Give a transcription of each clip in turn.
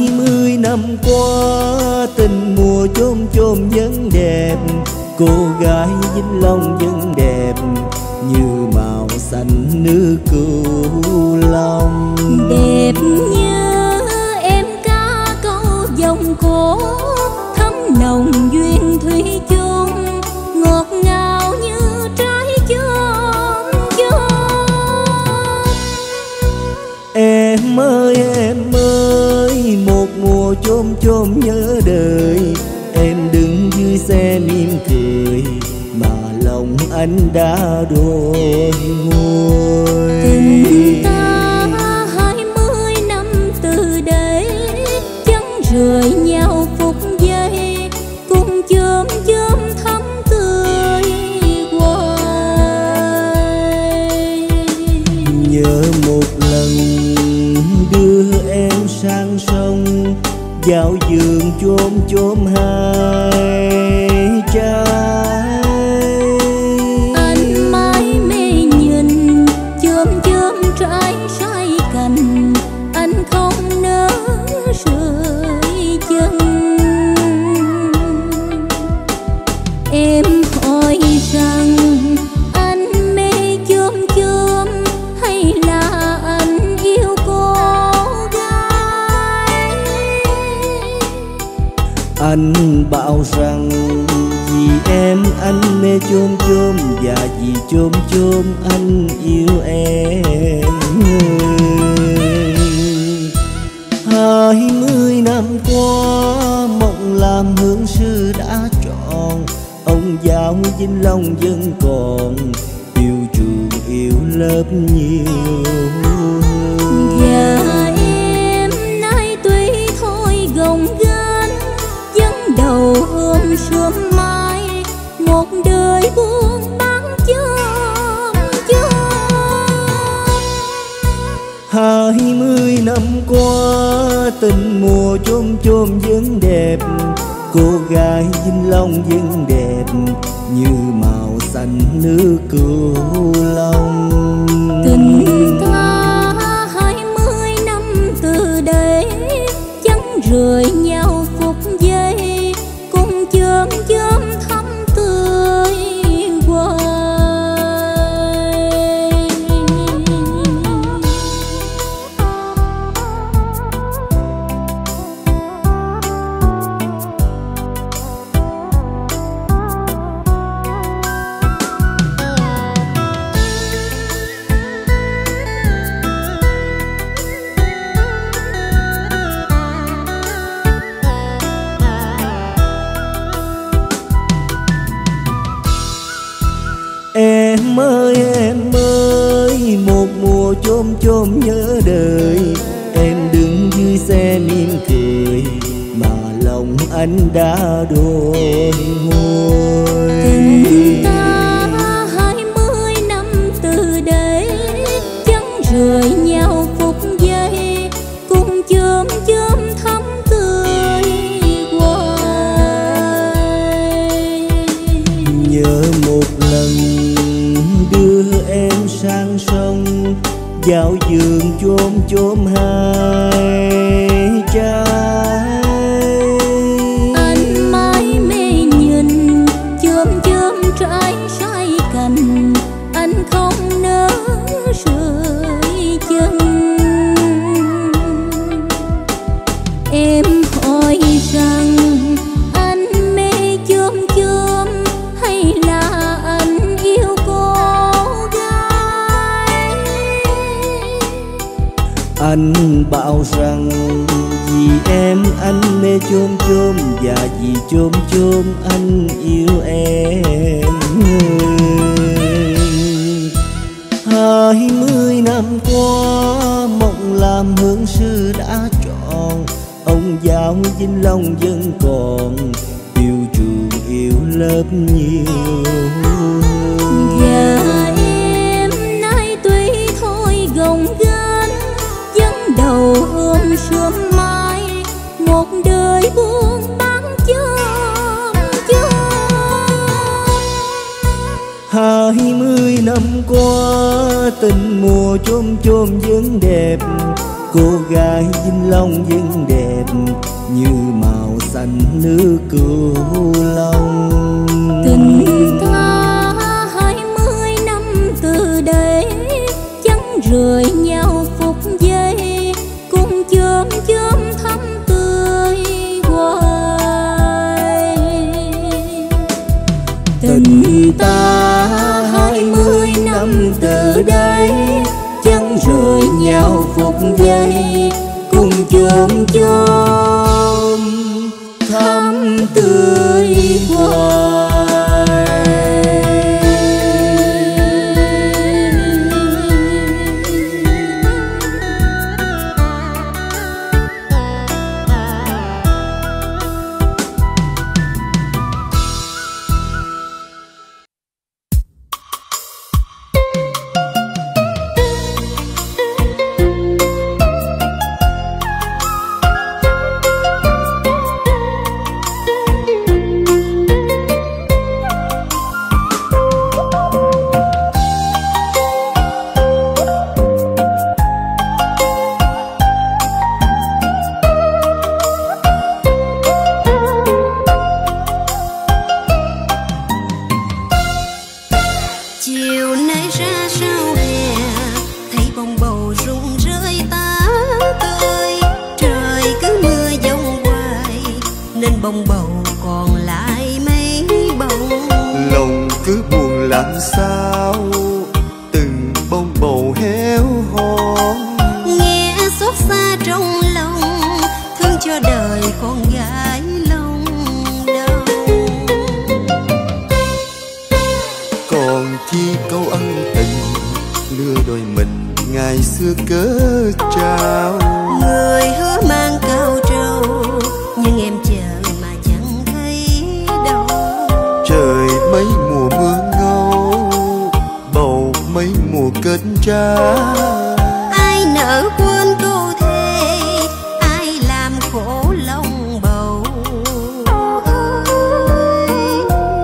20 năm qua tình mùa chôm chôm vẫn đẹp, cô gái Vĩnh Long vẫn đẹp như màu xanh nước Cửu Long. Đẹp như em ca câu dòng cổ thắm nồng duyên thủy chung, ngọt ngào như trái chôm chôm. Em ơi một mùa chôm chôm nhớ đời, em đứng dưới xe mỉm cười mà lòng anh đã đôi ngôi. Tình ta 20 năm từ đây chẳng rời nhau phút giây, cùng chôm chôm thắm tươi hoài. Nhớ một lần đưa em sang sông, vào vườn chôm chôm hai trái. Anh mãi mê nhìn chôm chôm trái sai cành, anh không nỡ rời chân. Em hỏi rằng anh mê chôm chôm hay là anh yêu cô gái? Anh bảo rằng vì em anh mê chôm chôm, và vì chôm chôm anh yêu em. 20 năm qua mộng làm hương sư đã tròn, ông giáo Vĩnh Long vẫn còn yêu trường yêu lớp nhiều. Và em nay tuy thôi gồng gánh, vẫn đầu ôm sớm mai một đời buông bắn chôm chôm. 20 năm qua tình mùa chôm chôm vẫn đẹp, cô gái Vĩnh Long vẫn đẹp như màu xanh nước Cửu Long. Tình ta 20 năm từ đây chẳng rời nhau phút giây, cùng chôm chôm thắm tươi hoài. Em ơi một mùa chôm chôm nhớ đời, em đứng dưới xe mỉm cười mà lòng anh đã đôi ngôi. Tình ta 20 năm từ đây chẳng rời nhau phút giây, cùng chôm chôm thắm tươi hoài. Nhớ một lần đưa em sang sông, vào vườn chôm chôm hai trái. Anh mãi mê nhìn chôm chôm trái sai cành, anh không nỡ rời chân. Em hỏi rằng anh mê chôm chôm hay là anh yêu cô gái? Anh bảo rằng vì em anh mê chôm chôm, và vì chôm chôm anh yêu em. 20 năm qua mộng làm hương sư đã tròn, ông giáo Vĩnh Long vẫn còn yêu trường yêu lớp nhiều. Và em nay tuy thôi gồng gánh, vẫn đầu ôm sớm mai một đời buông bắn chôm chôm. 20 năm qua tình mùa chôm chôm vẫn đẹp, cô gái Vĩnh Long vẫn đẹp như màu xanh nước Cửu Long. Tình ta 20 năm từ đây chẳng rời nhau phút giây, cùng chớm chớm thắm tươi hoài. Tình ta 20 năm từ đây chẳng rời nhau phút giây, cùng chớm chớm thắm tươi hoài. bông bầu còn lại mấy bông. Lòng cứ buồn làm sao từng bông bầu héo hon. Nghe xót xa trong lòng thương cho đời con gái lòng đâu. Còn chi câu ân tình lừa đôi mình ngày xưa cớ trao. Người hứa mang cao trầu nhưng em chờ mà chẳng thấy đâu. Trời mấy mùa mưa ngâu bầu mấy mùa kết trái. Ai nỡ quên câu thề, ai làm khổ lòng bầu ơi.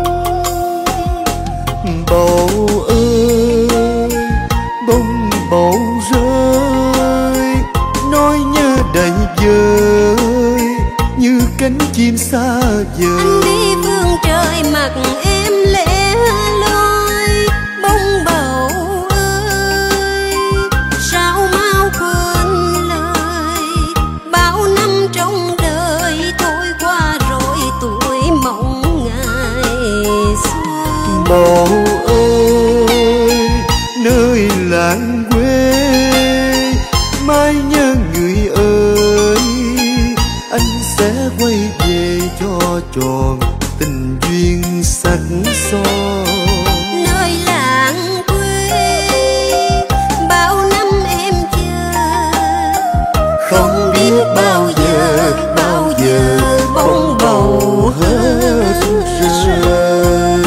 Bầu ơi bông bầu rơi nói nhớ đầy vơi như cánh chim xa vời. Anh đi phương trời mặc em lẻ loi. Bông bầu ơi sao mau quên lời, bao năm trong đời trôi qua rồi tuổi mộng ngày xưa. Bầu ơi nơi làng quê mai nhớ người ơi, anh sẽ quay về cho tròn tình duyên sắc son. Nơi làng quê bao năm em chờ, Không biết bao giờ bông bầu hết rơi.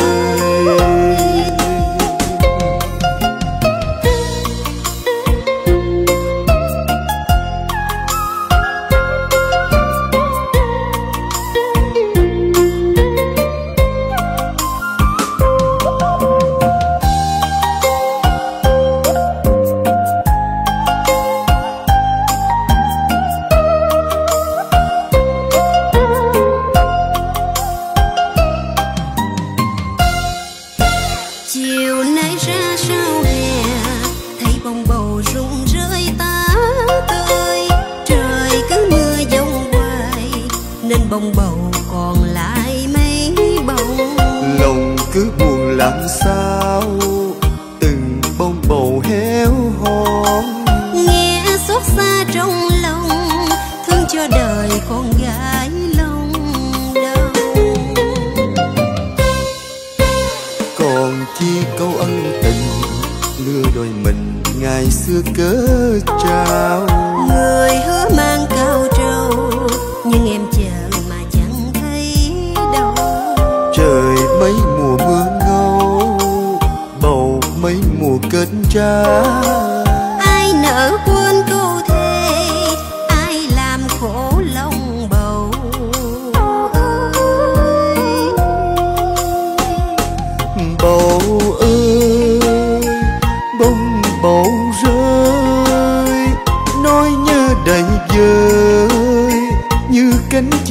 chiều nay ra sao hè thấy bông bầu rụng rơi tá tơi. Trời cứ mưa giông hoài nên bông bầu còn lại mấy bông. Lòng cứ buồn làm sao từng bông bầu héo hon. Nghe xót xa trong lòng thương cho đời con gái lòng đâu. Còn chi câu ân tình lừa đôi mình ngày xưa cớ trao. Người hứa mang cao trầu nhưng em chờ mà chẳng thấy đâu. Trời mấy mùa mưa ngâu bầu mấy mùa kết trái. Ai nỡ quên câu thề, ai làm khổ lòng bầu ơi. Bầu ơi bông bầu rơi nói nhớ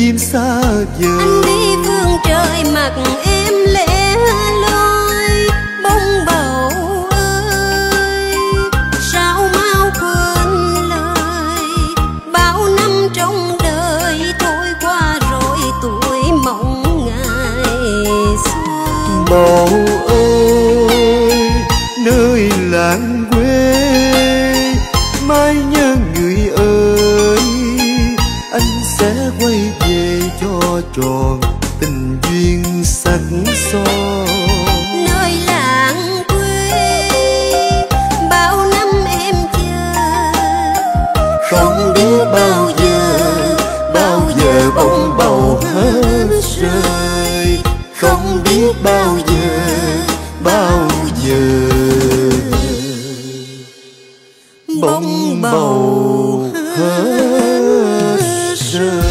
chim xa vời. Anh đi phương trời mặc em lẻ loi, bông bầu ơi sao mau quên lời. Bao năm trong đời trôi qua rồi tuổi mộng ngày xưa. Bầu ơi nơi làng quê mai nhớ người ơi, anh sẽ quay về cho tròn tình duyên sắc son. Nơi làng quê bao năm em chờ, Không biết bao giờ bông bầu hết rơi. Không biết bao giờ bông bầu hết rơi.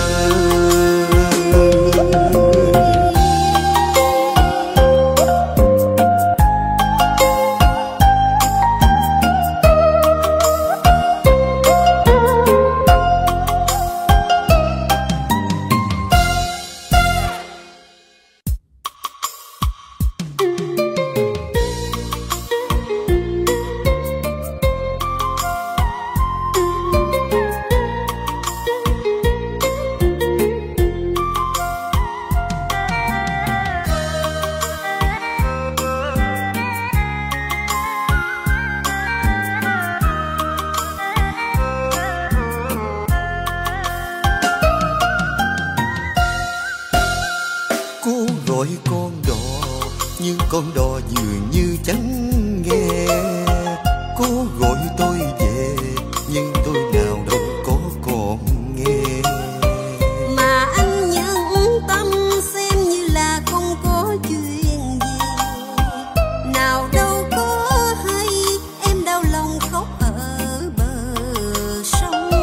Cô gọi con đò nhưng con đò dường như chẳng nghe. Cô gọi tôi về nhưng tôi nào đâu có còn nghe. mà anh nhẫn tâm xem như là không có chuyện gì. Nào đâu có hay em đau lòng khóc ở bờ sông.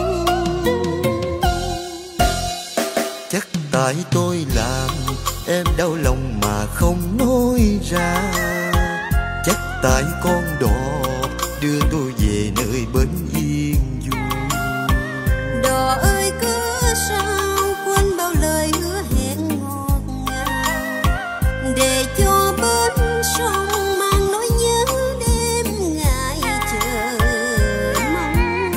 Chắc tại tôi làm em đau lòng mà không nói ra. Chắc tại con đò đưa tôi về nơi bến yên vui. Đò ơi cứ sao quên bao lời hứa hẹn ngọt ngào, để cho bến sông mang nỗi nhớ đêm ngày chờ mong.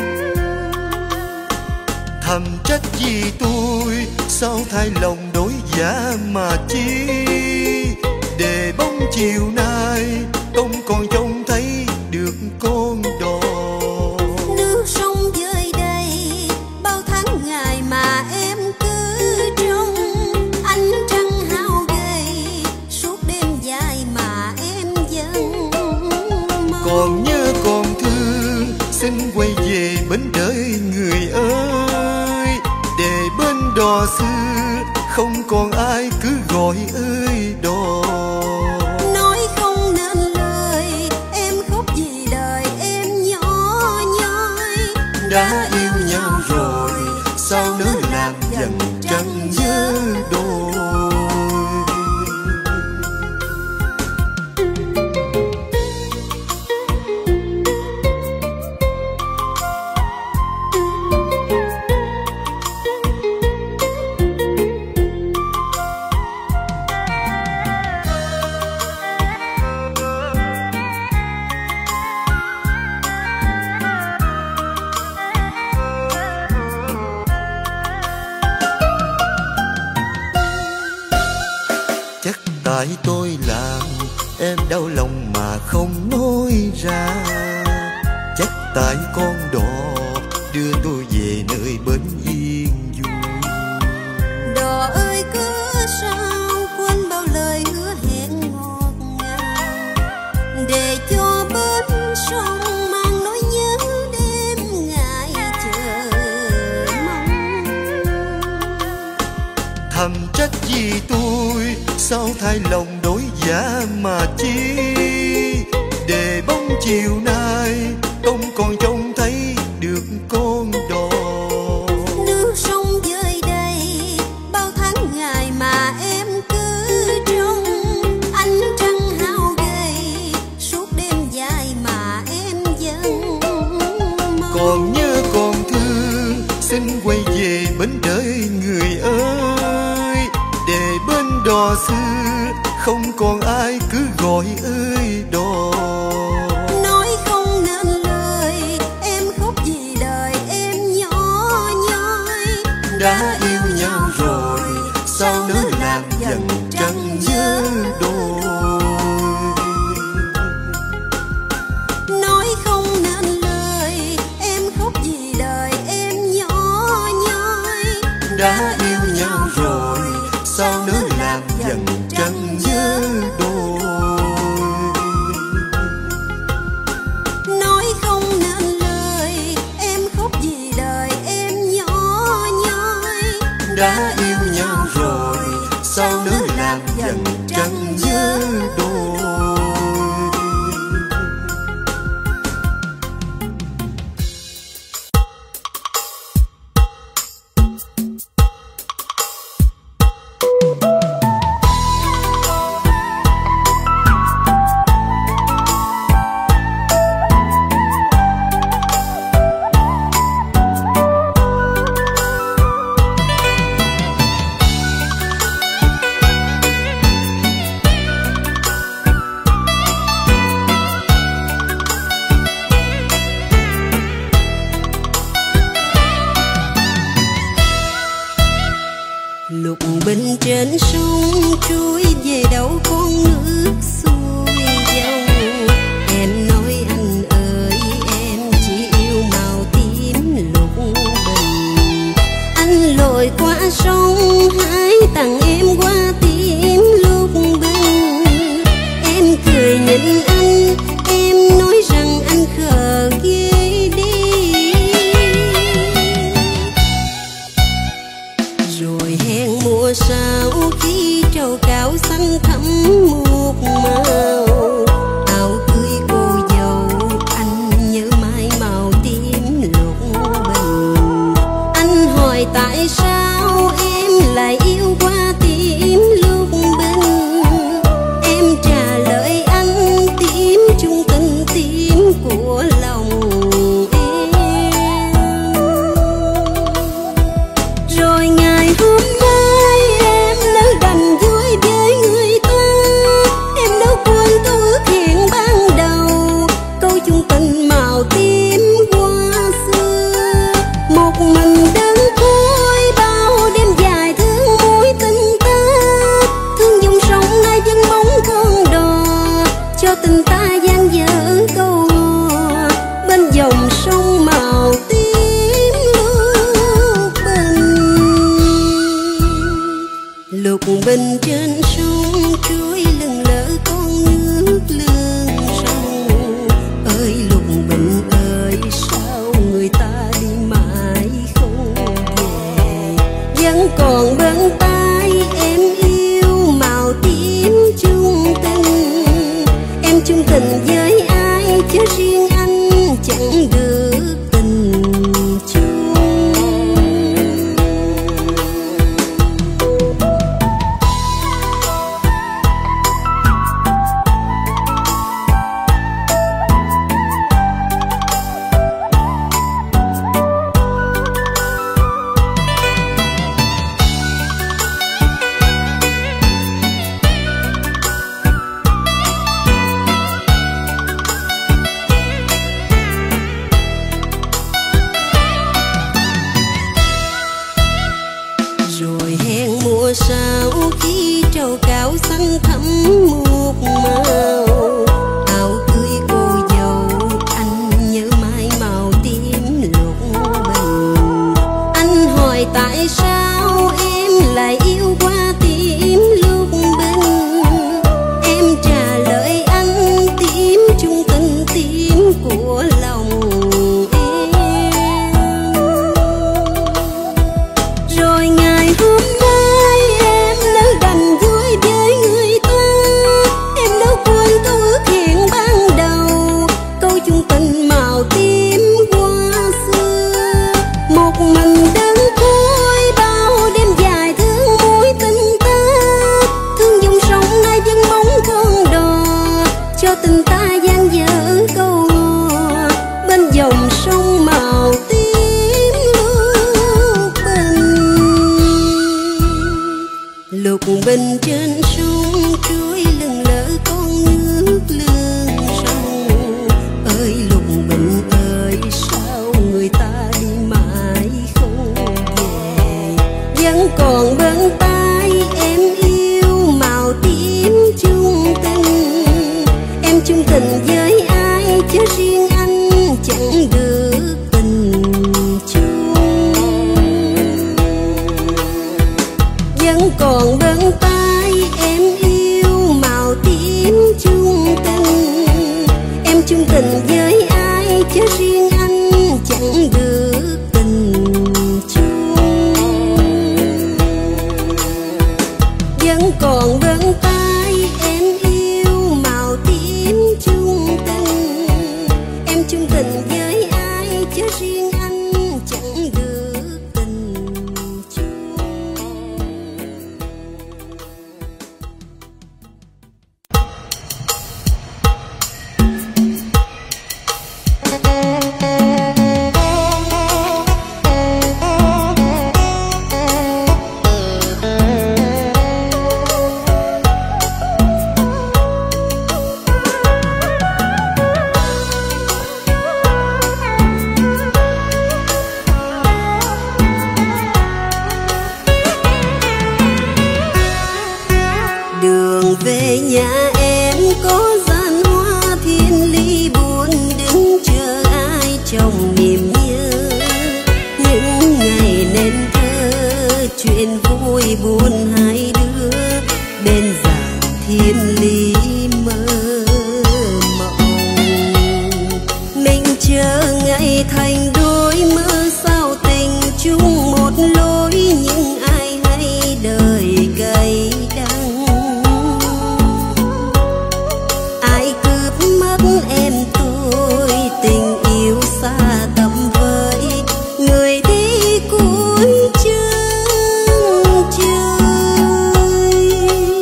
Thầm trách vì tôi sao thay lòng đổi giá mà chi, để bóng chiều nay không còn trông thấy được con đò. Nước sông rơi đầy bao tháng ngày mà em cứ trông. Ánh trăng hao gầy suốt đêm dài mà em vẫn mong. Còn nhớ còn thương xin quay về bến đời người ơi, để bên đò xưa không còn ai cứ gọi ơi đò. Nói không nên lời em khóc vì đời em nhỏ nhoi. Đã yêu nhau rồi sao nỡ làm dần trăng nhớ đôi. Tại tôi làm em đau lòng mà không nói ra. Chắc tại con đò đưa tôi về nơi bến yên vui. Đò ơi cứ sao quên bao lời hứa hẹn ngọt ngào, để cho bến sông mang nỗi nhớ đêm ngày chờ mong. Thầm trách vì tôi sao thay lòng đổi giá mà chi, để bóng chiều nay không còn trông thấy được con đò. Nước sông rơi đầy bao tháng ngày mà em cứ trông. Ánh trăng hao gầy suốt đêm dài mà em vẫn mong. Còn nhớ còn thương xin quay về bến đời người ơi, đò xưa không còn ai cứ gọi ơi đò. Nói không nên lời em khóc vì đời em nhỏ nhoi. Đã yêu nhau rồi sao nỡ làm dần trăng nhớ đôi. Nói không nên lời em khóc vì đời em nhỏ nhoi. Đã yêu nhau rồi sao nỡ làm dần trăng nhớ đôi. Nói không nên lời em khóc vì đời em nhỏ nhoi. Đã yêu nhau rồi sao nỡ làm dần trăng nhớ đôi. Lục bình trên sông trôi về đâu con nước xuôi dòng. Em nói anh ơi em chỉ yêu màu tím lục bình. Anh lội qua sông hãy tặng em qua tím lục bình. Em cười nhìn anh em nói rằng anh khờ ghê đi. Rồi hẹn mùa sau khi trầu cào xanh thẳm một màu. Áo cưới cô dâu anh nhớ mãi màu tím lục bình. Anh hỏi tại sao em lại yêu qua tím lục bình. Em trả lời anh tím chung tình tím của lòng em. Rồi ngày hôm nay em lỡ đành vui với người ta. Em đâu quên câu ước hẹn ban đầu, câu chung tình màu tím qua xưa. Một mình đơn côi bao đêm dài thương mối tình ta. Thương dòng sông nay vẫn bóng con đò, cho tình ta gian dở câu hò bên dòng sông màu tím lục bình. Lục bình trên sông trôi lững lờ con nước lưng sông. Ơi lục bình ơi sao người ta đi mãi không về. Vẫn còn bên tay em yêu màu tím chung tình. Em chung tình với ai chứ riêng anh chẳng được tình chung. Rồi hẹn mùa sau khi trầu cào xanh thẳm một màu. Áo cưới cô dâu anh nhớ mãi màu tím lục bình. Anh hỏi tại sao em lại yêu qua tím lục bình. Em trả lời anh tím chung tình tím của lòng em. Rồi ngày hôm nay em lỡ đành vui với người ta. Lục bình trên sông trôi lừng lỡ con nước lương sông. Ơi lục bình ơi, sao người ta đi mãi không về? Vẫn còn bên tay em yêu màu tím chung tình. Em chung tình với ai chứ riêng anh chẳng được tình chung. Vẫn còn bên tay em yêu màu tím chung tình. Em chung tình với ai chứ riêng anh chẳng được tình chung. Vẫn còn bên tay em yêu màu tím chung tình. Em chung tình với ai chứ riêng anh chẳng được tình chung. Đường về nhà em có gian hoa thiên lý buồn, đứng chờ ai trong niềm nhớ. Những ngày nên thơ chuyện vui buồn hai đứa, bên dàn thiên lý mơ mộng. Mình chờ ngày thành đôi, mơ sao tình chung một lối. Nhưng ai hay đời cay đắng, ai cướp mất em tôi. Tình yêu xa tầm với người đi cuối chân trời.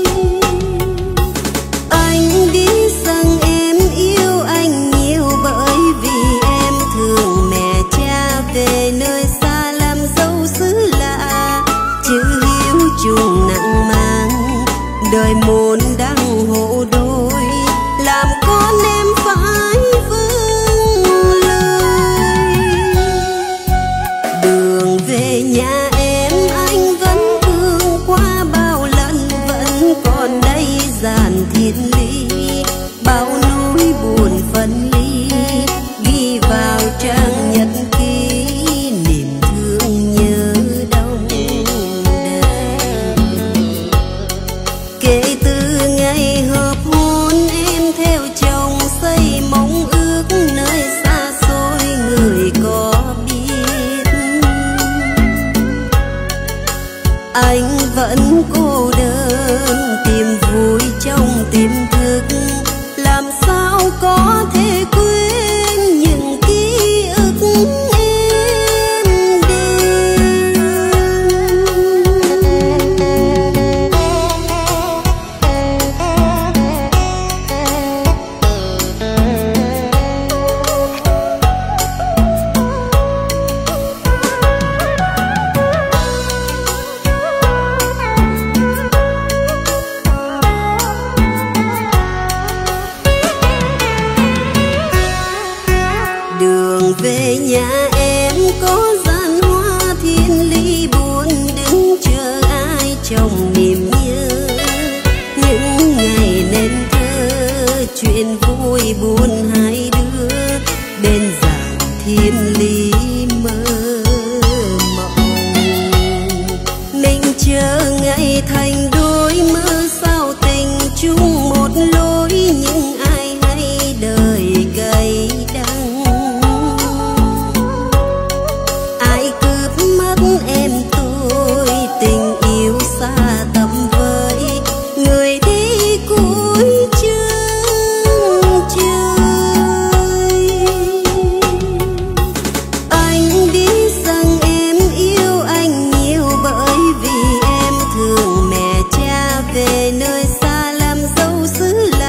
Anh biết rằng em yêu anh nhiều, bởi vì em thương mẹ cha về nơi xa làm dâu xứ lạ. Chữ hiếu chung nặng mang, đời môn đăng hộ đôi, làm con em phải vâng lời. Đường về nhà em anh vẫn thương qua bao lần, vẫn còn đây dàn thiên lý. Bao nỗi buồn phân ly ghi vào trang nhật ký, niềm thương nhớ đông đầy. Kể từ ngày hợp hôn em theo chồng xây mong ước nơi xa xôi, người có biết anh vẫn cô đơn tìm vui trong tiềm thức. Làm sao có thể quên những ký ức em đêm. Đường về nhà em có gian hoa thiên lý buồn, đứng chờ ai trong niềm nhớ. Những ngày nên thơ chuyện vui buồn hai đứa, bên dàn thiên lý mơ mộng. Mình chờ ngày thành đôi, mơ sao tình chung một lối. Nhưng ai hay đời cay đắng, ai cướp mất em tôi. Tình yêu xa tầm với người đi cuối chân trời. Anh biết rằng em yêu anh nhiều, bởi vì em thương mẹ cha về nơi xa làm dâu xứ lạ.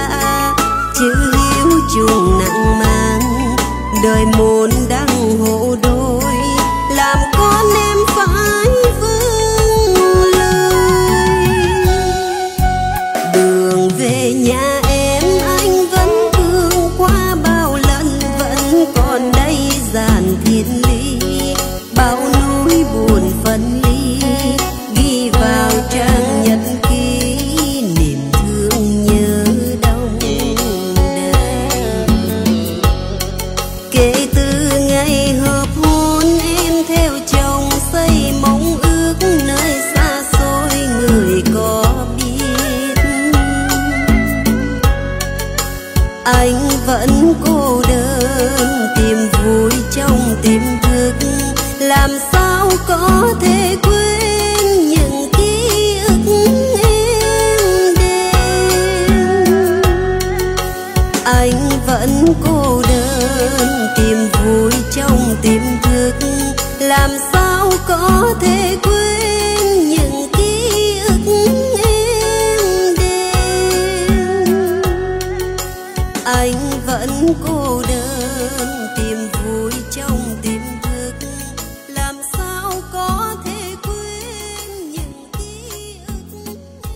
vẫn cô đơn tìm vui trong tiềm thức, làm sao có thể quên những ký ức êm đềm. Anh vẫn cô đơn tìm vui trong tiềm thức, làm sao có thể quên những ký ức êm đềm. Anh vẫn cô đơn tìm vui trong tiềm thức, làm sao có thể quên những ký ức.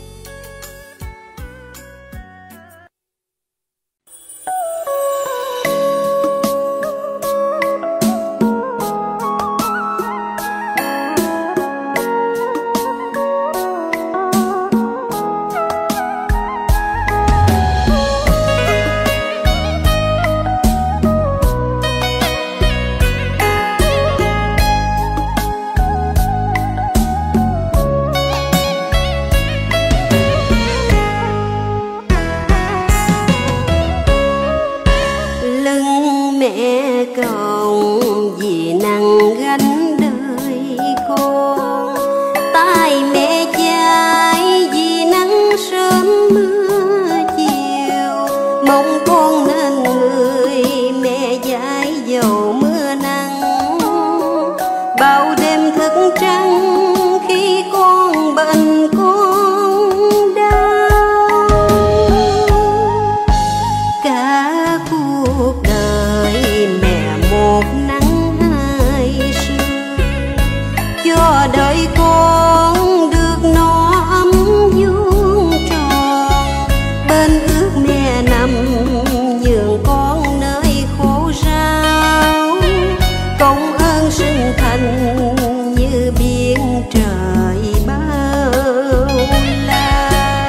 Lưng mẹ còng vì nặng gánh đời con, tai mẹ chai vì nắng sớm mưa chiều, mong con nên người mẹ dãi dầu mưa nắng. Bao đêm thức trắng khi con bệnh con đau, cả cuộc đời mẹ một nắng hai sương, cho đời con được no ấm vuông tròn. Bên ước mẹ nằm nhường con nơi khổ ráo, công ơn sinh thành như biển trời bao la.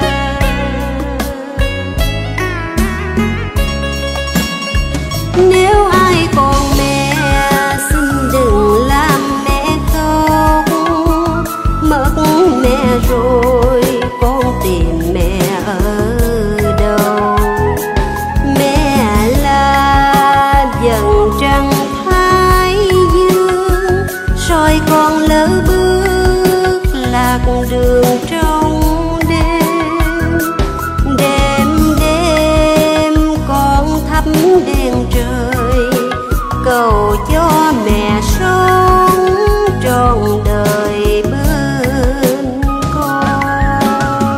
Nếu ai còn mẹ xin đừng làm mẹ khóc, mất mẹ rồi con tìm mẹ ở đâu. Mẹ là dần trăng thái dương, soi con lỡ bước lạc đường trong đêm. Đêm đêm con thắp đèn trời, cầu cho mẹ sống trọn đời bên con.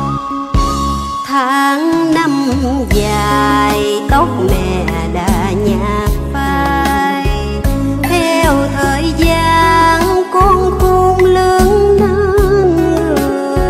Tháng năm dài tóc mẹ đã nhạt phai, theo thời gian con khôn lớn nên người.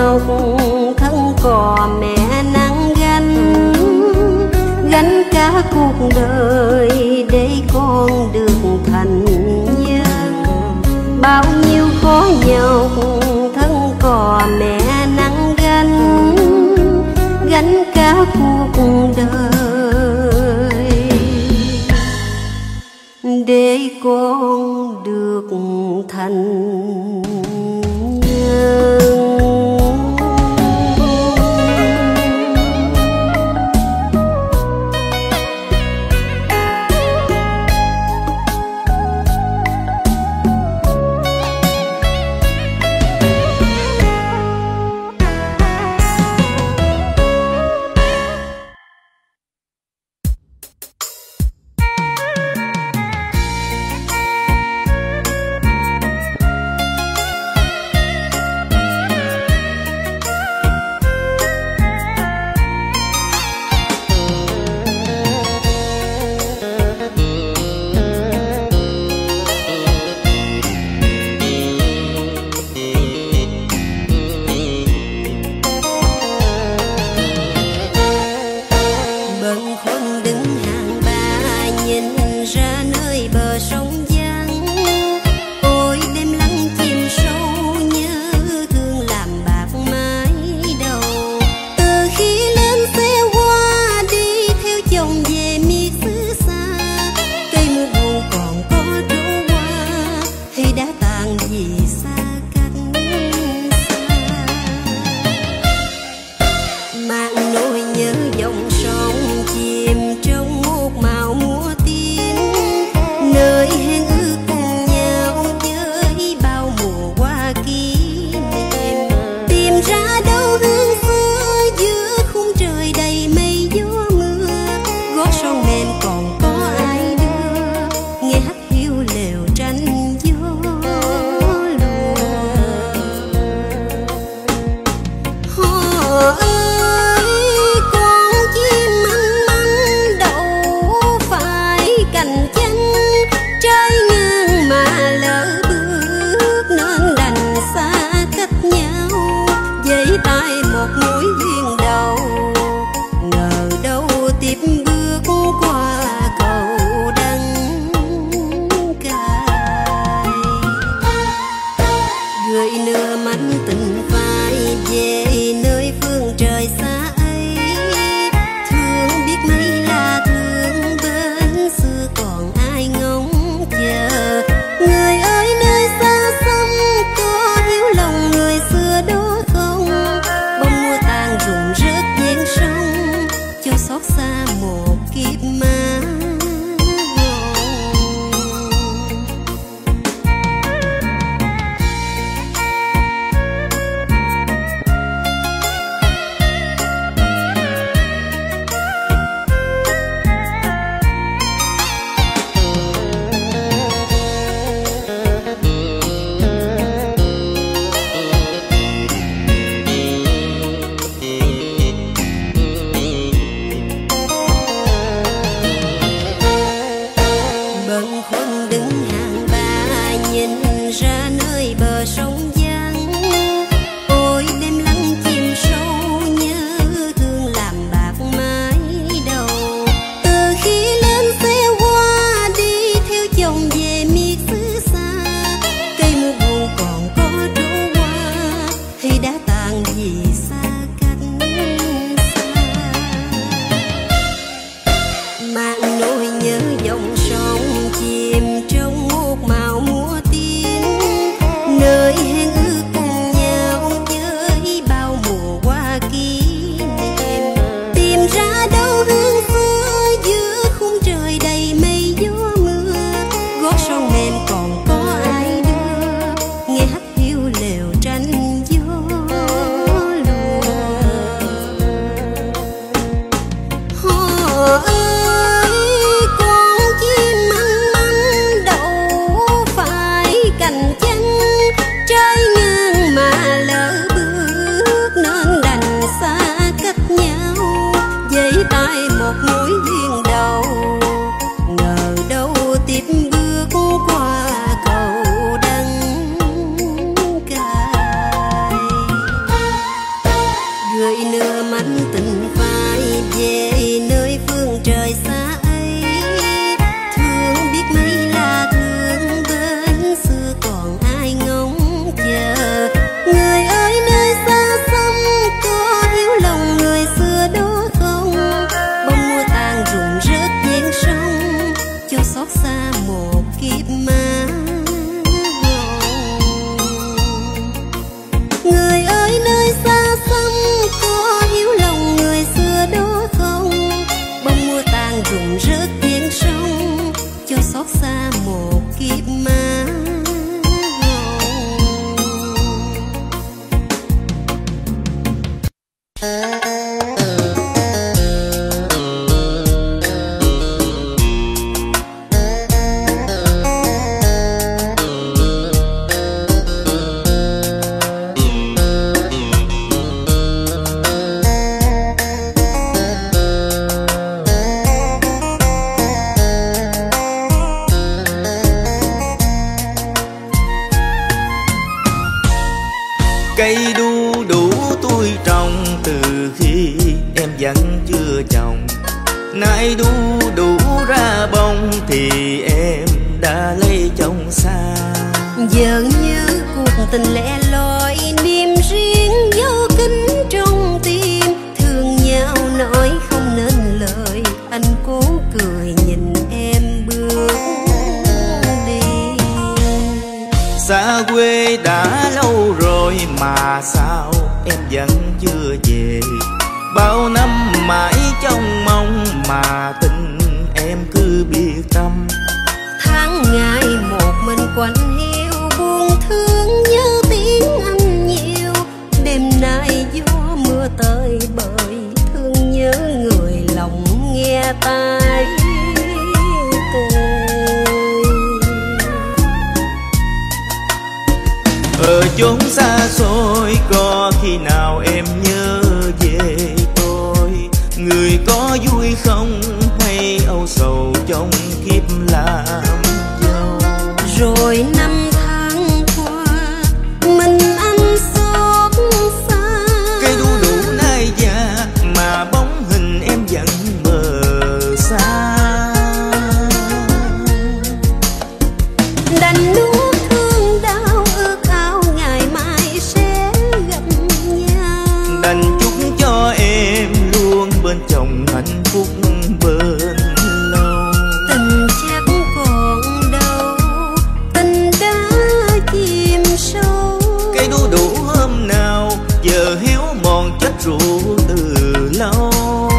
nhọc thân cò mẹ nắng gánh cả cuộc đời để con được thành nhân. Bao nhiêu khó nhọc thân cò mẹ nắng gánh cả cuộc đời để con được thành nhân. nghe hắt hiu lều tranh gió lùa. nửa mảnh tình phai về nơi phương trời xa ấy. Thương biết mấy là thương bên xưa còn ai ngóng chờ. Người ơi nơi xa xăm có hiểu lòng người xưa đó không? Bông mưa tàn rụng rớt ven sông cho xót xa một kiếp má hồng. Người ơi nơi xa xăm có hiểu lòng người xưa đó không? Bông mưa tàn rụng rớt ven sông cho xót xa một kiếp má hồng. Cây đu đủ tôi trồng từ khi em vẫn chưa chồng. Nay đu đủ ra bông thì em đã lấy chồng xa. Giờ như cuộc tình lẻ loi niềm riêng dấu kín trong tim. Thương nhau nói không nên lời, anh cố cười nhìn em bước đi. Xa quê đã lâu rồi mà sao em vẫn chưa về. Bao năm mãi trông mong mà tình em cứ biệt tâm. Tháng ngày một mình quạnh hiu buồn thương nhớ tiếng anh nhiều. Đêm nay gió mưa tới bời thương nhớ người lòng nghe tai tơi. Ở chốn xa xôi có khi nào em nhớ về tôi. Người có vui không hay âu sầu trong kiếp làm dâu. Rồi năm tháng qua mình anh xót xa. Cây đu đủ nay già mà bóng hình em vẫn mờ xa. Đành nuốt thương đau ước ao ngày mai sẽ gặp nhau. Đành chúc cho em luôn bên chồng hạnh phúc bền lâu. Tình chắc còn đâu, tình đã chìm sâu. Cây đu đủ hôm nào giờ héo mòn chết rụ từ lâu.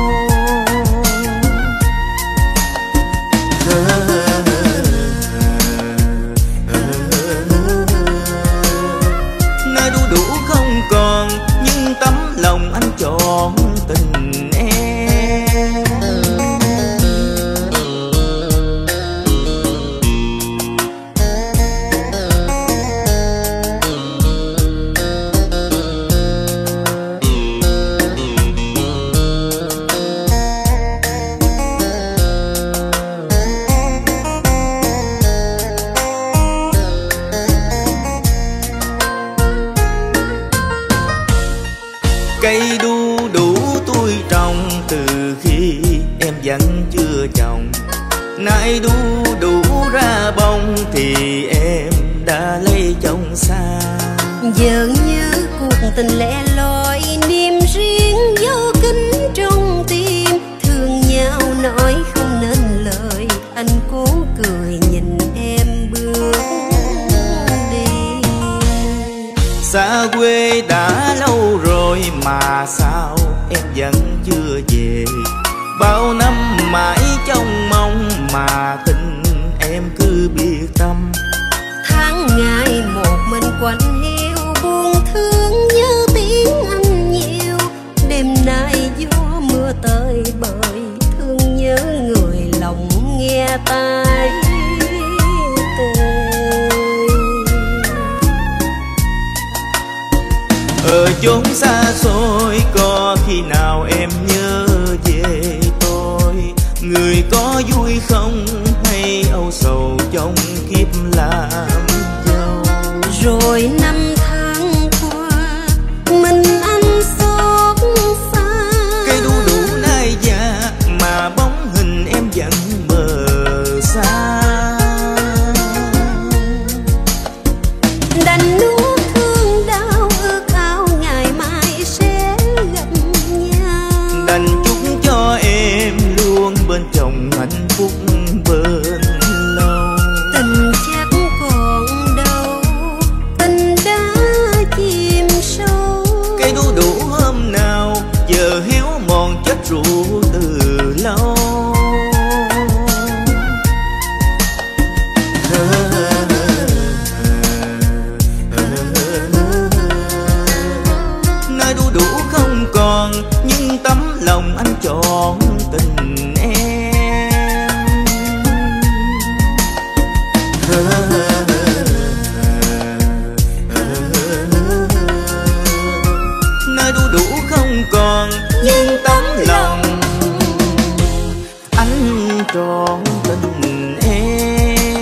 Nơi đu đủ không còn nhưng tấm lòng anh trọn tình em. Cây đu đủ tôi trồng từ khi em vẫn chưa chồng. Nay đu đủ ra bông thì em đã lấy chồng xa. Giờ như cuộc tình lẻ loi niềm riêng dấu kín trong tim. Thương nhau nói không nên lời, anh cố cười nhìn em bước đi. Xa quê đã lâu rồi mà sao em vẫn chưa về. Bao năm mãi trông mong mà tình em cứ biệt tâm. Tháng ngày một mình quạnh hiu buồn thương nhớ tiếng anh nhiều. Đêm nay gió mưa tới bời thương nhớ người lòng nghe tai tơi. Ở chốn xa xôi có khi nào em nhớ về tôi. Người có vui không hay âu sầu trong kiếp làm dâu. Rồi năm tháng qua mình anh xót ru từ lâu. Nơi đu đủ không còn nhưng tấm lòng anh trọn tình em. Nơi đu đủ không còn nhưng tấm lòng anh trọn tình em.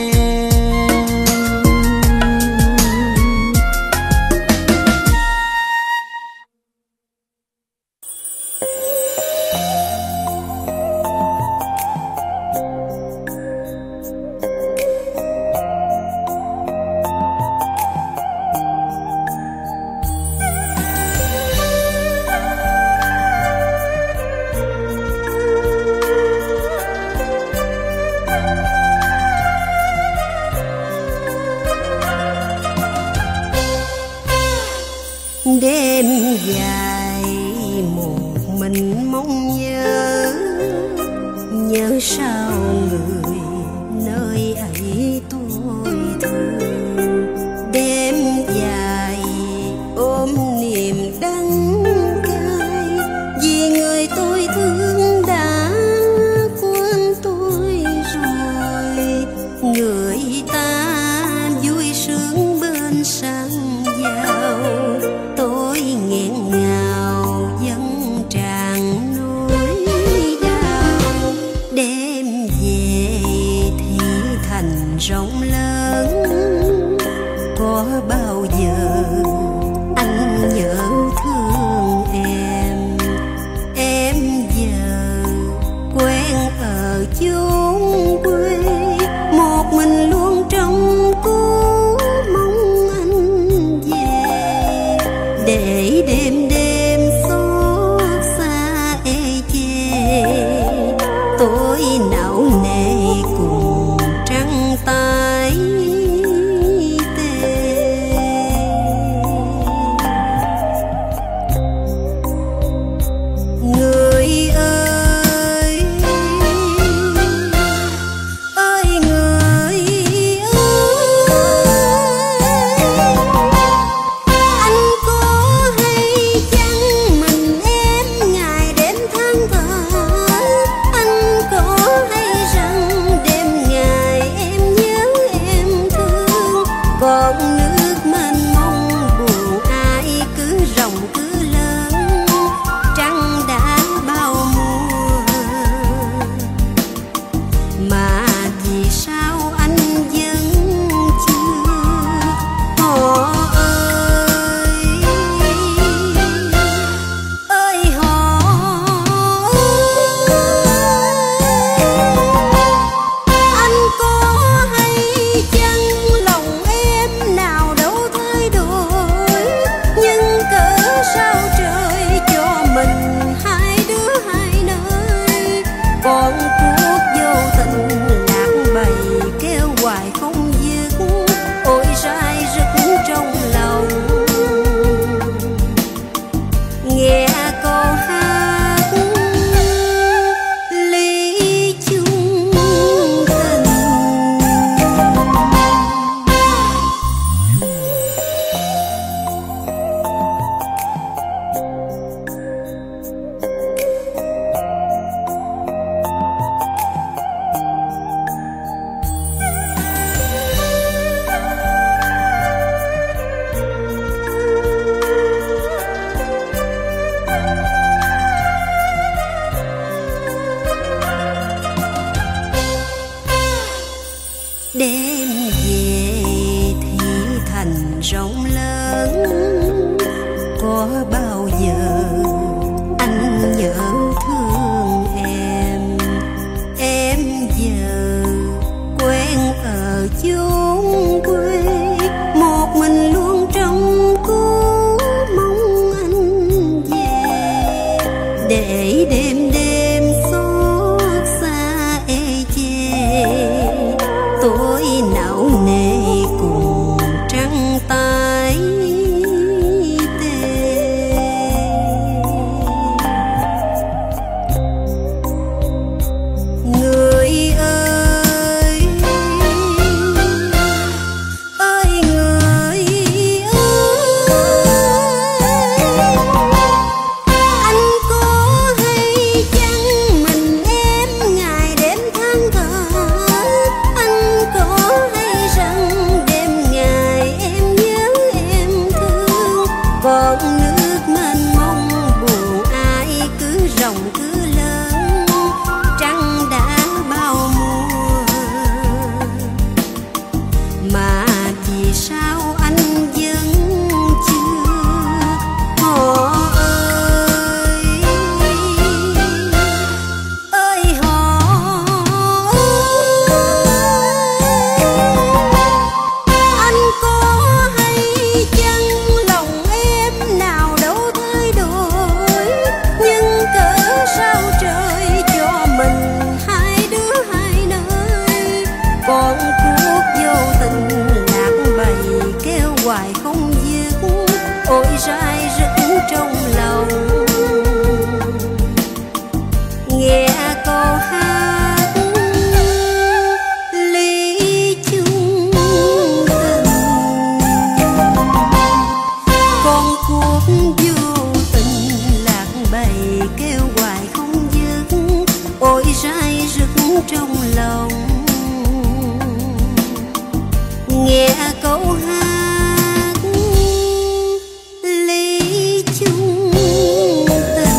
Đêm dài một mình mong nhớ, nhớ sao người nơi ấy tôi thương. Đêm dài ôm niềm đắng cay, vì người tôi thương đã quên tôi rồi. Người ta vui sướng bên sang giàu, tôi nghẹn ngào vẫn tràn nỗi đau. Đêm về thì thành rộng lớn, có bao giờ anh nhớ thương em. Em giờ quen ở chốn quê, một mình luôn trong cố mong anh về. Để đêm đêm xót xa ê chê, tôi não nề cùng trăng tay tê. Người ơi, ơi người ơi, anh có hay chăng mình em ngày đêm than thở. Anh có hay rằng đêm ngày em nhớ em thương. Còn nước mênh mông buồn ai cứ rộng cứ lớn, trăng đã bao mùa mà vì sao anh vẫn chưa. Họ ơi, ơi họ ơi, anh có hay chăng lòng em nào đâu thay đổi. Nhưng cớ sao trời cho mình hai đứa hai nơi. Còn cuộc vô tình lạc bầy kêu hoài không dứt, ôi sai rứt trong lòng. Nghe câu hát ly chung tình. Đêm về thì thành rộng lớn, có bao giờ anh nhớ thương em. Em giờ quen ở chốn quê, một mình luôn trong cố mong anh về. Để đêm đêm xót xa ê chê, tôi não nề cùng trăng tay tê. trong lòng. Nghe câu hát ly chung tình, con cuốc vô tình lạc bầy kêu hoài không dứt, ôi rai rứt trong lòng. Nghe câu hát ly chung tình.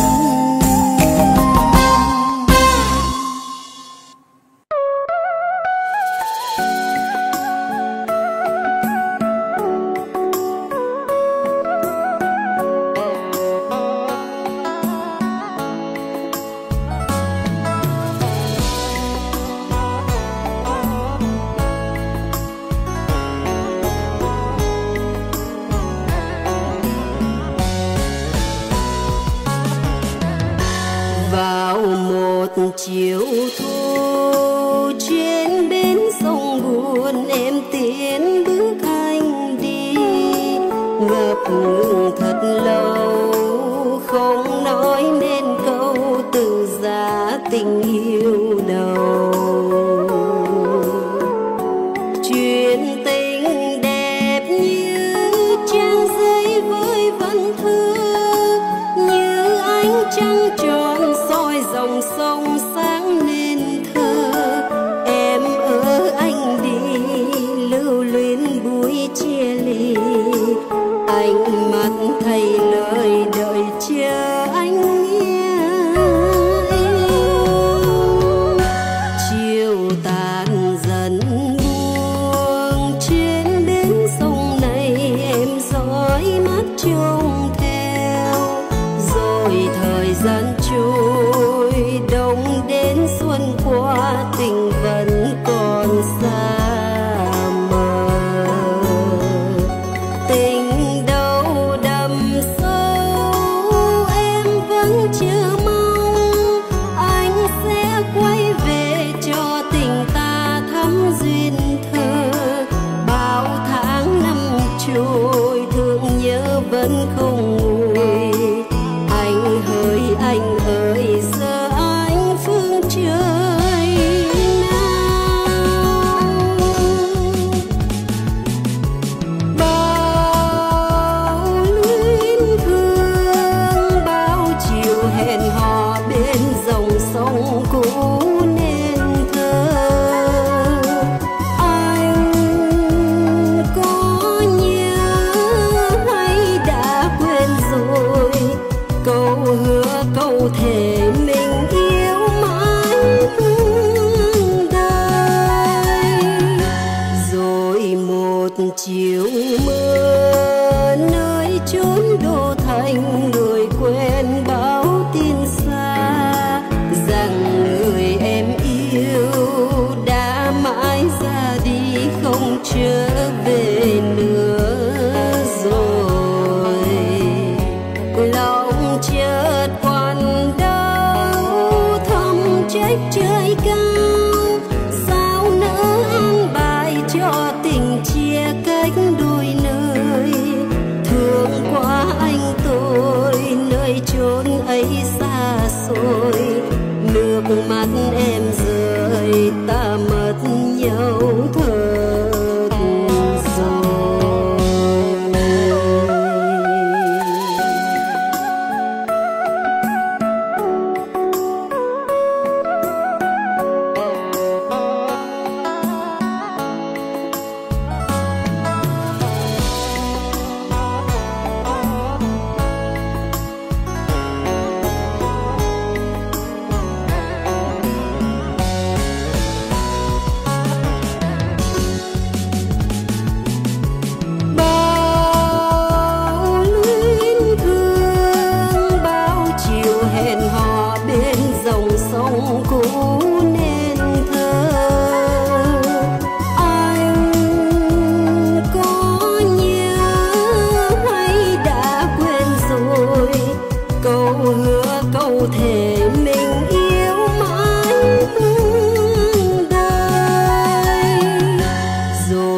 Vào một chiều thu trên bến sông buồn, em tiến bước anh đi, ngập ngừng thật lâu không nói nên câu từ giá tình yêu đầu. Chuyện tình đẹp như trang giấy với văn thư, như ánh trăng tròn soi dòng sông sáng nên thơ. Em ở anh đi lưu luyến buổi chia ly, anh mắt thay lời đợi chờ anh yêu. Chiều tàn dần buông trên bến sông này, em dõi mắt trông theo, rồi thời gian trôi đông đến xuân qua, tình vẫn còn xa mờ. Tình đâu đậm sâu em vẫn chờ mong, anh sẽ quay về cho tình ta thắm duyên thơ. Bao tháng năm trôi thương nhớ vẫn không nguôi, anh hỡi anh ơi giờ anh phương trời nào. Bao luyến thương bao chiều hẹn hò bên dòng sông cũ nên thơ. Anh có nhớ hay đã quên rồi câu hứa câu thề mình yêu mãi muôn đời. Rồi một chiều mưa nơi chốn đô thành, người quen báo tin xa rằng người em yêu đã mãi ra đi không trở về nữa rồi. Lòng chợt còn đau thầm trách trời cao, sao nỡ an bài cho tình chia cách đôi nơi. Thương quá anh tôi nơi chốn ấy xa xôi, nước mắt em rơi ta mất nhau thật rồi.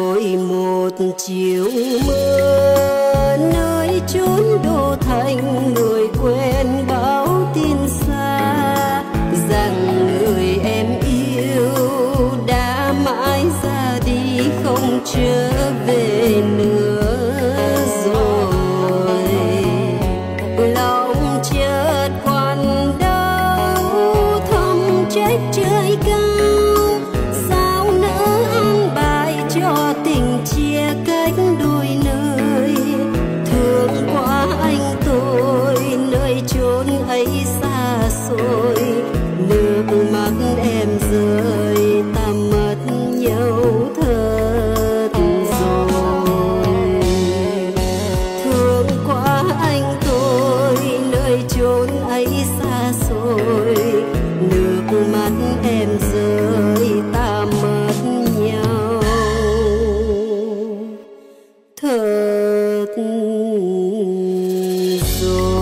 chiều mưa nơi chốn đô thành xôi, nước mắt em rơi ta mất nhau thật rồi. Thương quá anh tôi nơi chốn ấy xa xôi, nước mắt em rơi ta mất nhau thật rồi.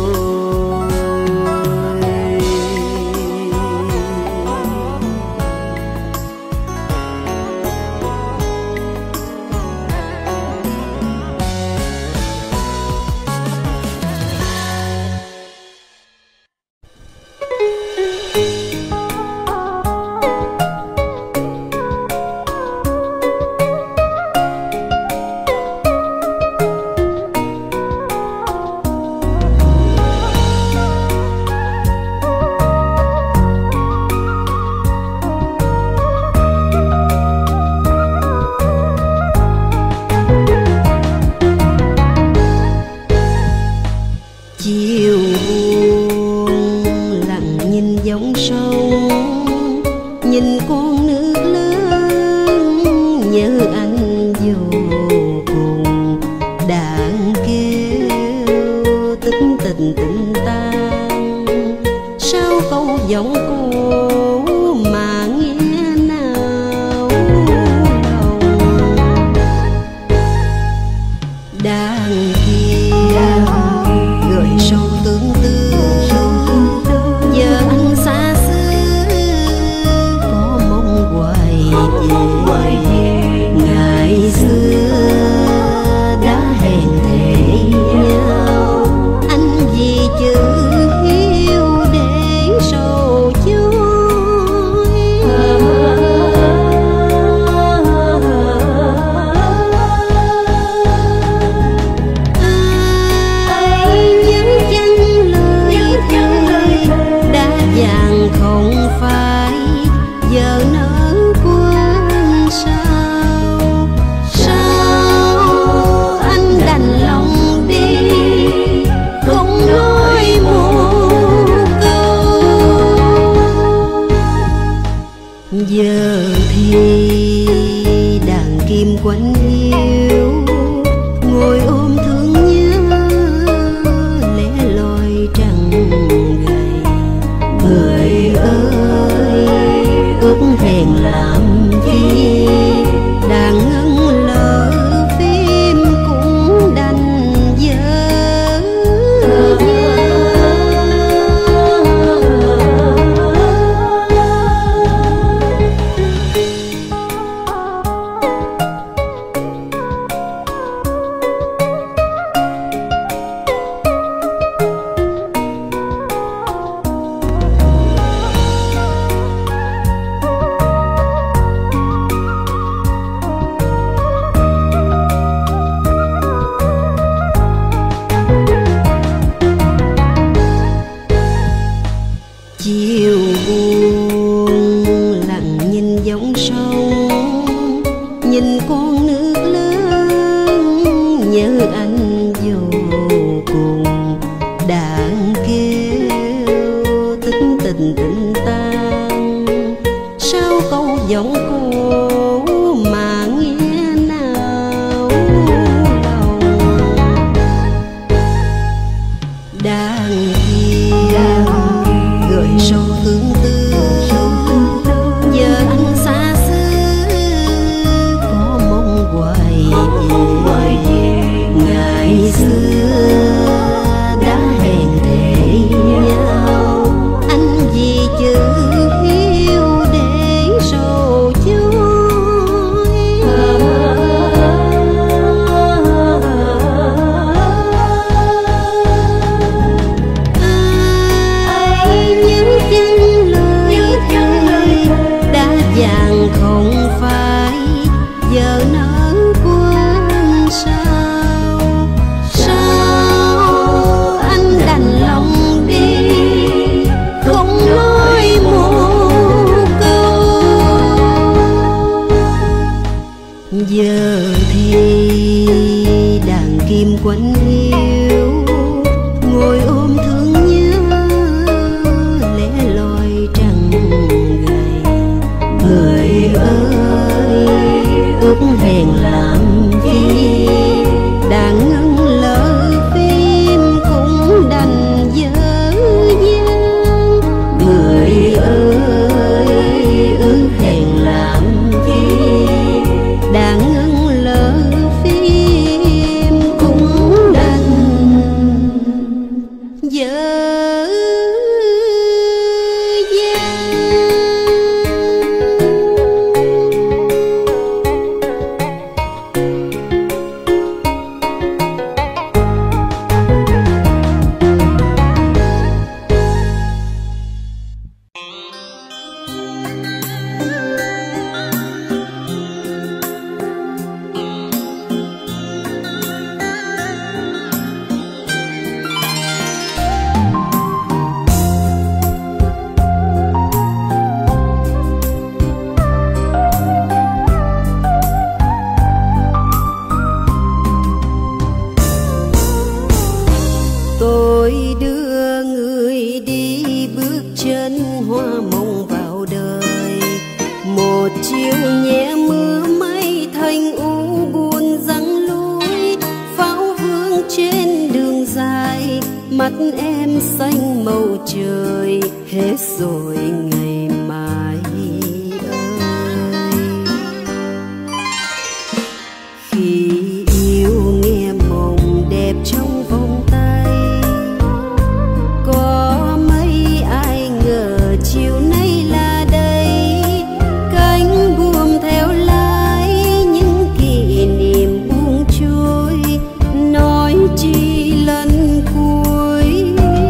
Chiều buồn lặng nhìn dòng sông, nhìn con nước lớn nhớ anh vô cùng. Đàn kêu tức tình tình tan, sao câu giọng cô mà nghe nào lòng. Đàn kia gợi sâu tương tư, giờ anh xa xứ có mong hoài về ngày xưa đã hẹn thề nhau. Anh vì chữ yêu để sầu chối, không phải giờ nỡ quên sao. Sao anh đành lòng đi không nói một câu. Giờ thì đàn kim quanh hiu ngồi ôm thương nhớ, lẻ loi trăng gầy. Người ơi ước hẹn làm chi, đàn ngân lỡ phim cũng đành dở chiều buồn lặng nhìn dòng sông, nhìn con nước lớn nhớ anh vô cùng. Đàn kêu tức tình tình tan, sao câu giọng cô mà nghe nào lòng. Đàn kia gợi sâu tương tư, giờ anh xa xứ có mong hoài về ngày xưa đã hẹn thề nhau. Anh vì chữ yêu để sầu mắt em xanh màu trời, hết rồi ngày mai ơi. Khi yêu nghe mộng đẹp trong vòng tay, có mấy ai ngờ chiều nay là đây, cánh buồm theo lái những kỷ niệm buông trôi, nói chi lần cuối.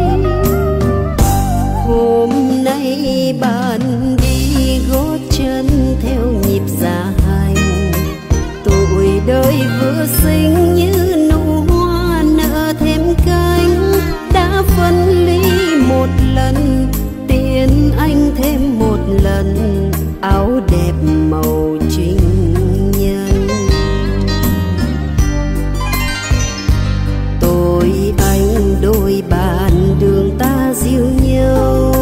Hôm nay bạn đi gót chân theo nhịp dạ hành, tuổi đời vừa sinh như nụ hoa nở thêm cánh, đã phân ly một lần, tiễn anh thêm một lần áo đẹp màu trinh nhân. Tôi anh đôi bạn đường ta dìu nhau,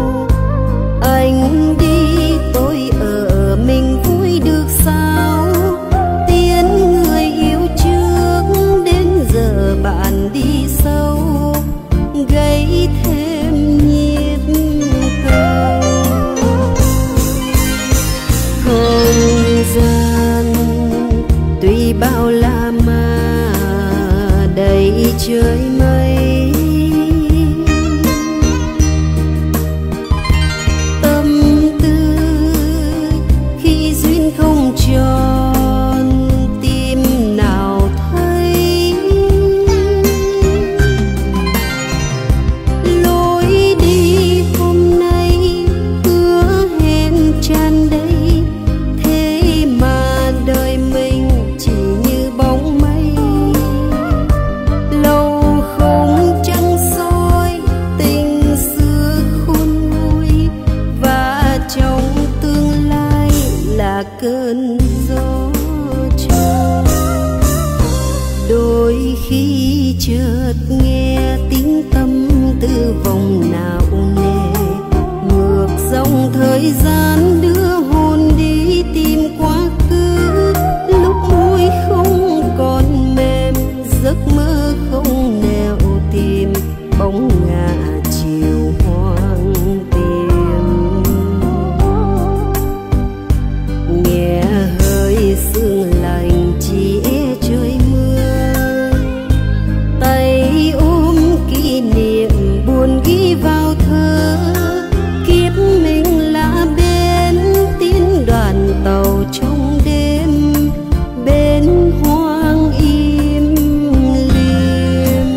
anh đi tôi ở mình vui được sao, tiến người yêu trước đến giờ bạn đi sâu, gây thêm nhịp cầu. Không gian tuy bao la mà đầy trời mây, tâm tư khi duyên không tròn tim nào thấy, lối đi hôm nay hứa hẹn tràn đầy, thế mà đời mình chỉ như bóng mây, lâu không trăng soi tình xưa khôn nguôi, và trong tương lai là cơn gió trôi. Đôi khi chợt nghe tiếng tâm tư vòng nào nề, ngược dòng thời gian đưa hồn đi tìm quá khứ, lúc môi không còn mềm, giấc mơ không nẻo tìm, bóng ngả chiều hoang tìm. Nghe hơi sương lạnh chỉ e trời mưa, tay ôm kỷ niệm buồn ghi vào thơ, kiếp mình là bên tiến đoàn tàu trong đêm, bên hoang im lìm.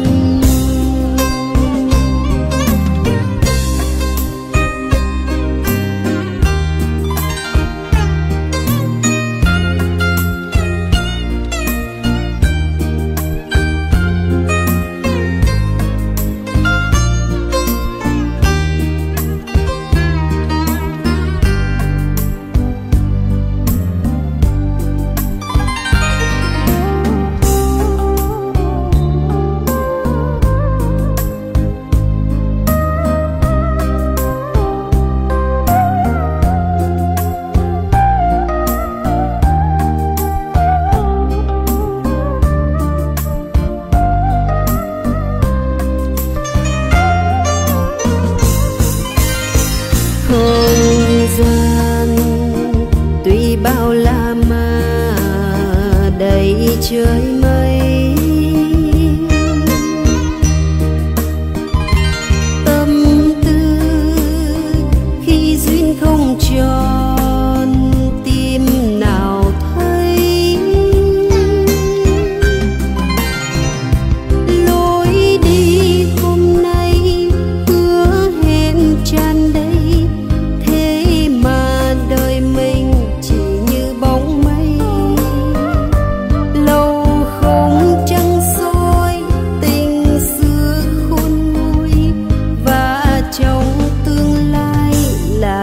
Không gian tuy bao la mà đầy trời mây,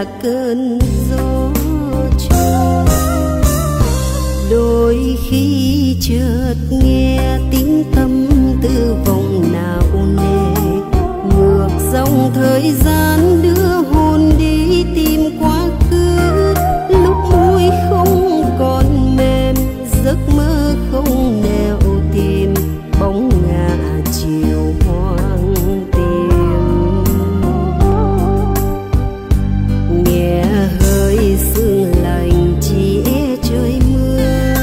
là cơn gió trôi. Đôi khi chợt nghe tiếng tâm tư vòng nào nề, ngược dòng thời gian đưa hồn đi tìm quá khứ. Lúc môi không còn mềm, giấc mơ không nẻo tìm, bóng ngả chiều hoang tìm. Nghe hơi sương lạnh chia trời mưa,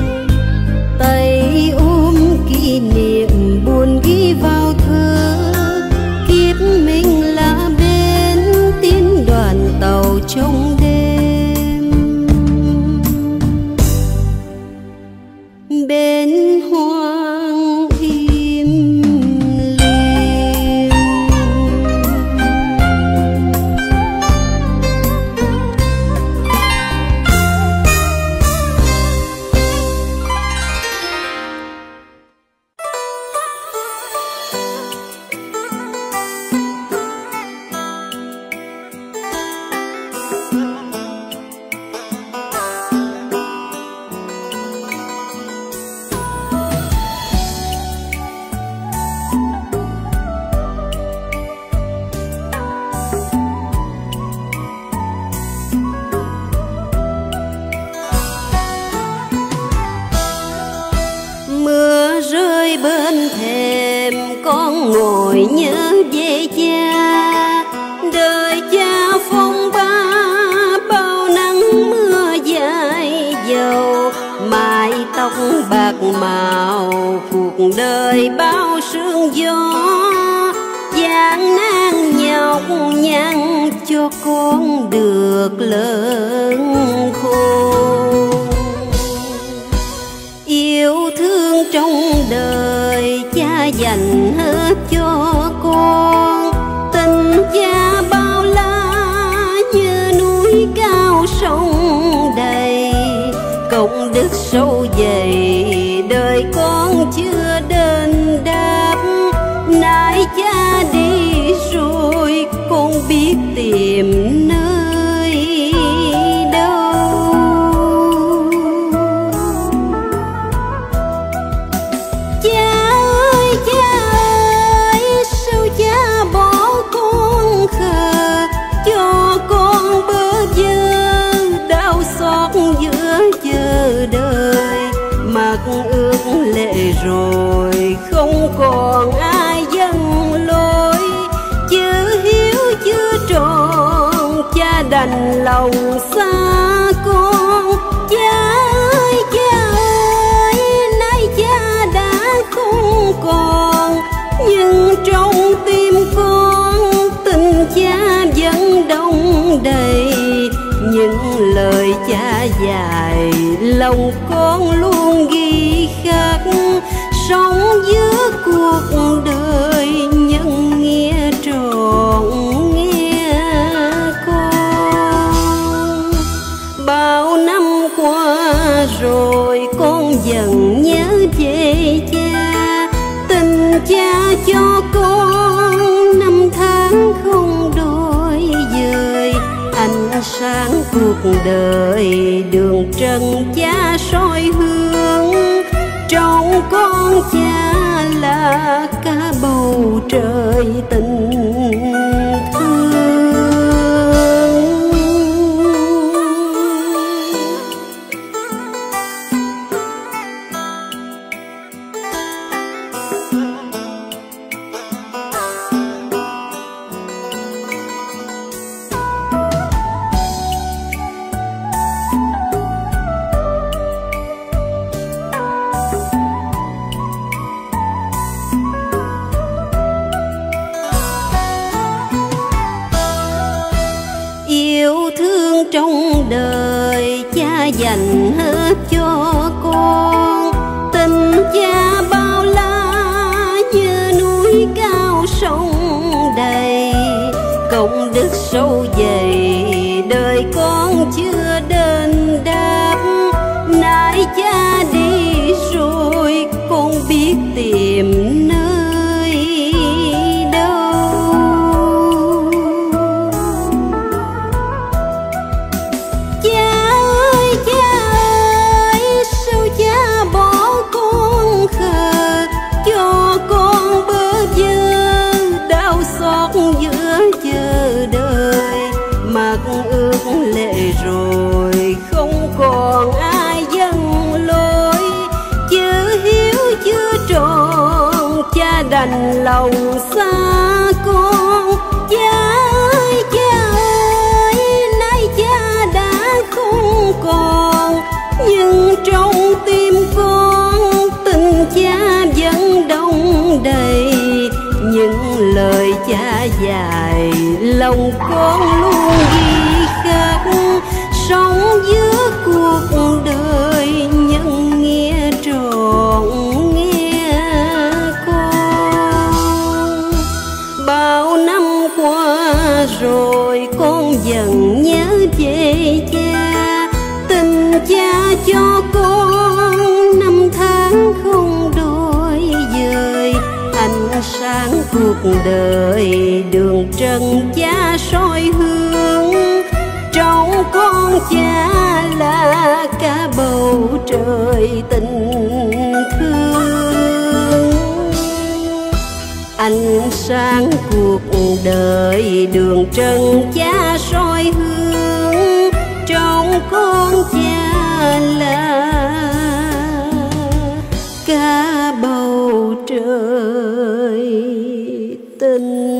tay ôm kỷ niệm buồn ghi vào thơ. Kiếp mình là bên tiến đoàn tàu trong đêm, bên hoang im lìm. Mưa rơi bên thềm, con ngồi nhớ về cha. Đời cha phong ba bao nắng mưa dài dầu, mái tóc bạc màu cuộc đời bao sương gió. Gian nan nhọc nhằn cho con được lớn khôn. Yêu thương trong đời cha dành hết cho con, tình cha bao la như núi cao sông đầy. Công đức sâu dày đời con chưa đền đáp, nay cha đi rồi con biết tìm nơi đâu. Cha ơi, sao cha bỏ con khờ, cho con bơ vơ đau xót giữa giờ đời. Mặt ướt lệ rồi không còn ai dâng lối, chữ hiếu chưa tròn cha đành lòng xa con. Cha ơi, nay cha đã không còn, nhưng trong tim con tình cha vẫn đông đầy. Những lời cha dạy lòng con luôn ghi khắc, sống giữa cuộc đời nhân nghĩa trọn nghe con. Bao năm qua rồi con dần nhớ về cha, tình cha cho con năm tháng không đổi dời. Ánh sáng cuộc đời đường trần cha soi hướng, trong con cha là cả bầu trời tình thương. Yêu thương trong đời cha dành hết cho con, tình cha bao la như núi cao sông đầy. Công đức sâu dày đời con chưa đền đáp, nay cha đi rồi con biết tìm nơi đâu. lòng xa con. Cha ơi, nay cha đã không còn, nhưng trong tim con tình cha vẫn đong đầy. Những lời cha dạy lòng con luôn ghi khắc, sống giữa cuộc đời nhân nghĩa trọn nghe con. Bao năm qua rồi con dần nhớ về cha, tình cha cho con năm tháng không đổi dời. Ánh sáng cuộc đời đường trần cha soi hướng, trong con cha là cả bầu trời tình thương. Ánh sáng cuộc đời đường trần cha soi hướng, trong con cha là cả bầu trời tình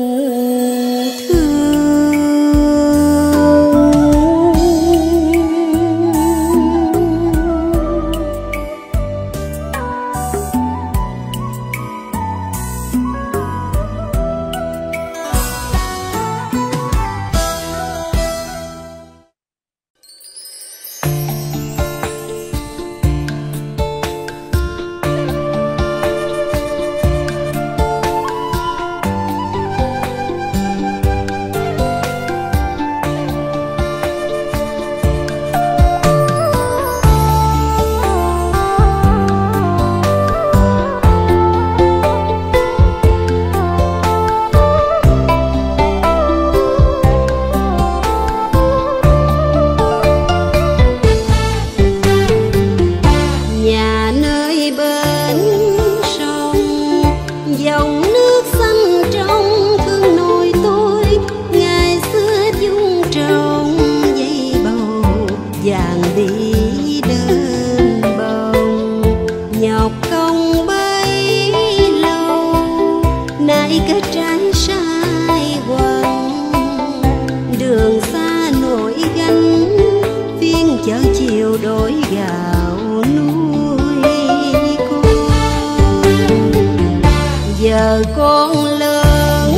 con lớn,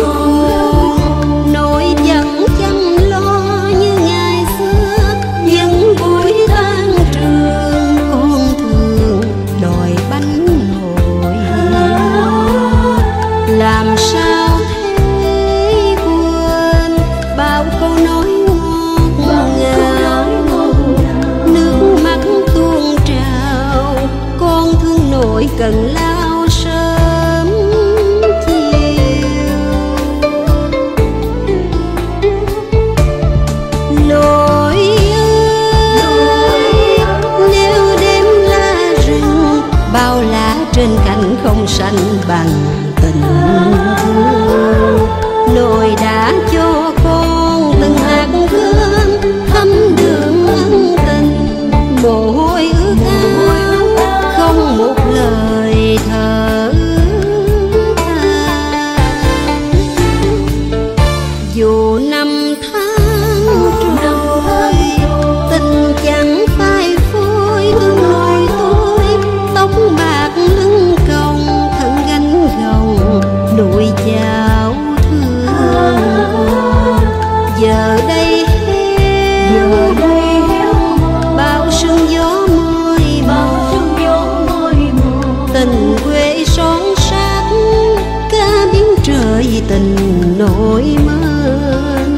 nỗi vẫn chăm lo như ngày xưa. Những buổi tan trường con thường đòi bánh hồi, làm sao thế quên bao câu nói ngọt ngào. Nước mắt tuôn trào, con thương nội cần lao sớm chiều. Nội ơi, nếu đêm lá rừng bao lá trên cành không xanh bằng tình thương. Nội đã cho con từng hạt cơm thấm đường ân tình, mồ hôi ướt áo không một lời thở than. Dù năm tháng trôi tình chẳng phai phôi, thương nội tôi tóc bạc lưng còng thân gánh gồng nuôi cháu thương con. Giờ đây héo bao sương gió môi mòn, tình quê son sắc cá biến trời tình nỗi mơ.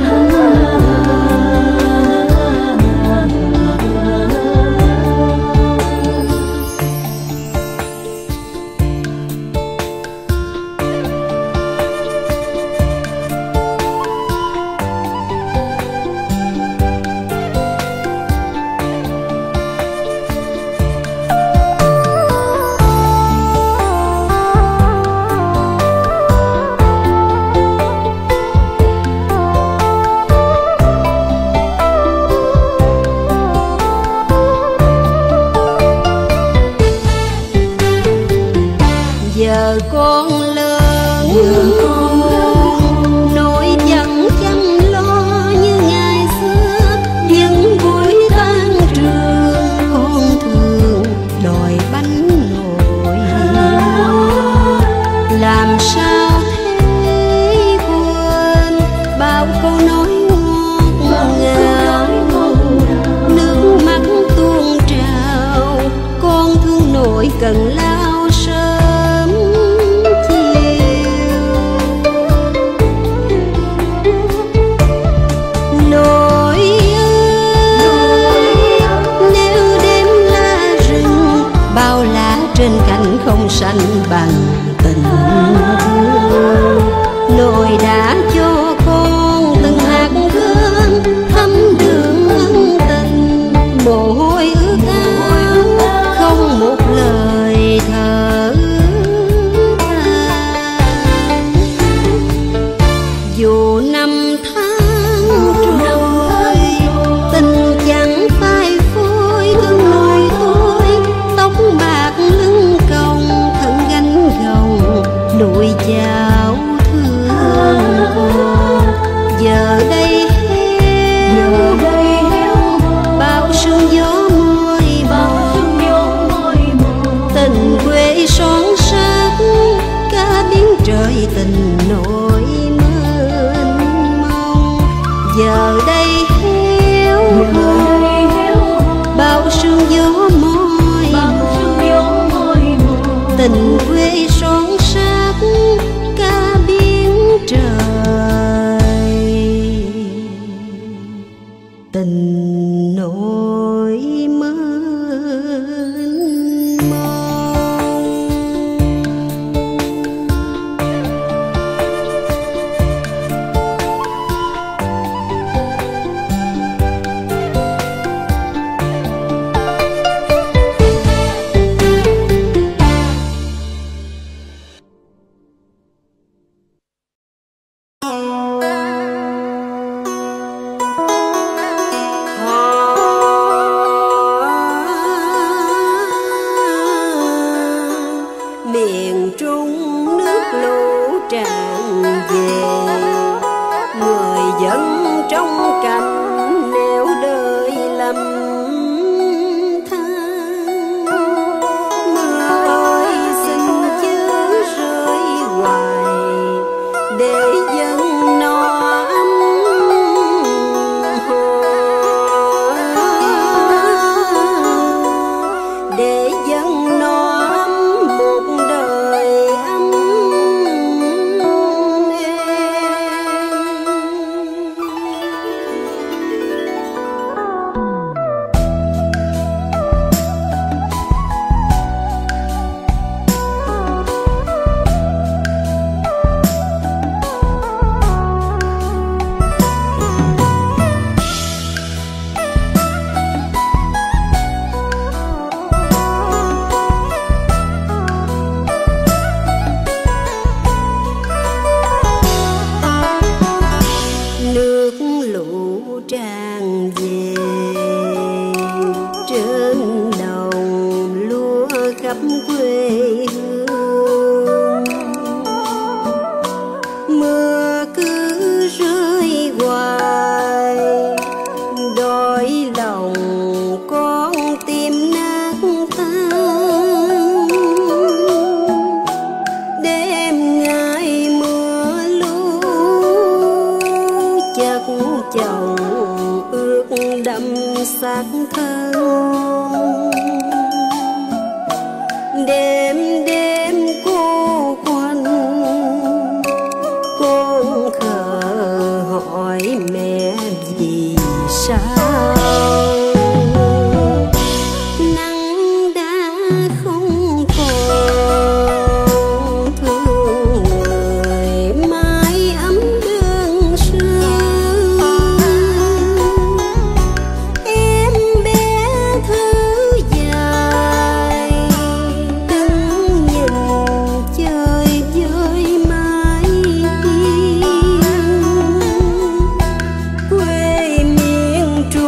dù năm tháng trôi, tình chẳng phai phôi gương người tôi. Tóc bạc lưng còng thân gánh gồng, nuôi chào thương cô. Giờ đây héo bao sương gió môi mòn, tình quê son sắc cả biến trời tình nỗi mênh mông. Giờ đây héo bao sương gió môi mòn, tình quê son sắc cả biến trời tình nỗi mênh mông. Miền Trung nước lũ tràn về, người dân trong cảnh nẻo đời lầm than. Mưa ơi xin chớ rơi hoài, để dân no ấm để dân no ấm một đời ấm nước lũ tràn về. Trên đồng lúa khắp quê hương, mưa cứ rơi hoài, đôi lòng con tim nát tan. Đêm ngày mưa lũ chất chồng ướt đẫm xác thân. Đêm đêm cô quanh con khờ hỏi mẹ vì sao. Nắng đã không còn thương người, mái ấm đơn sơ. Em bé thơ dài đứng nhìn chơi với mái hiên. Quê miền Trung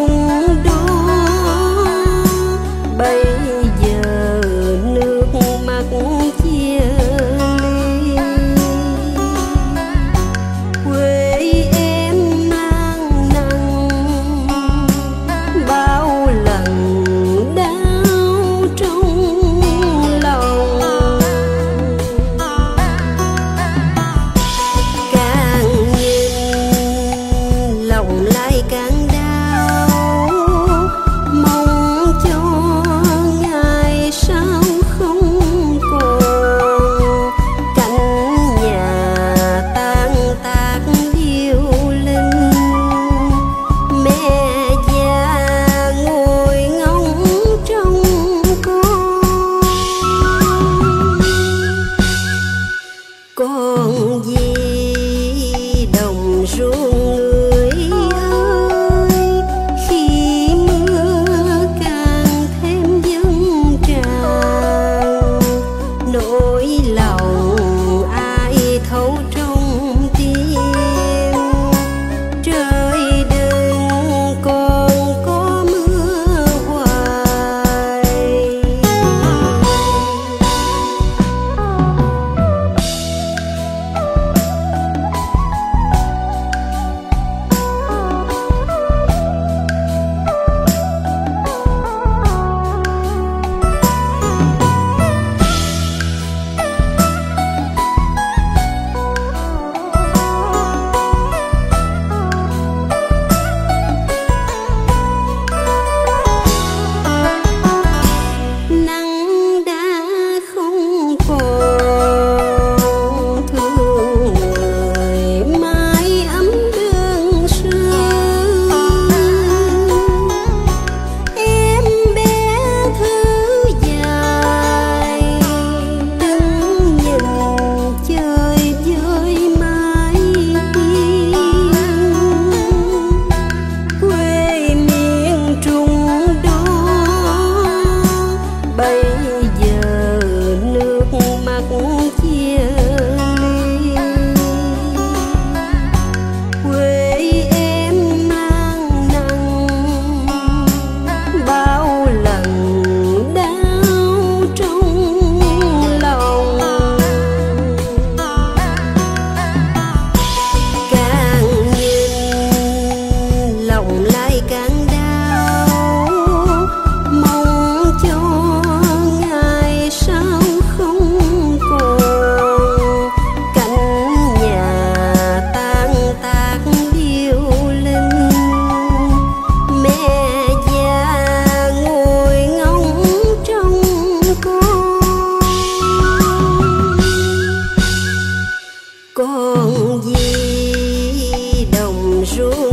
ruộng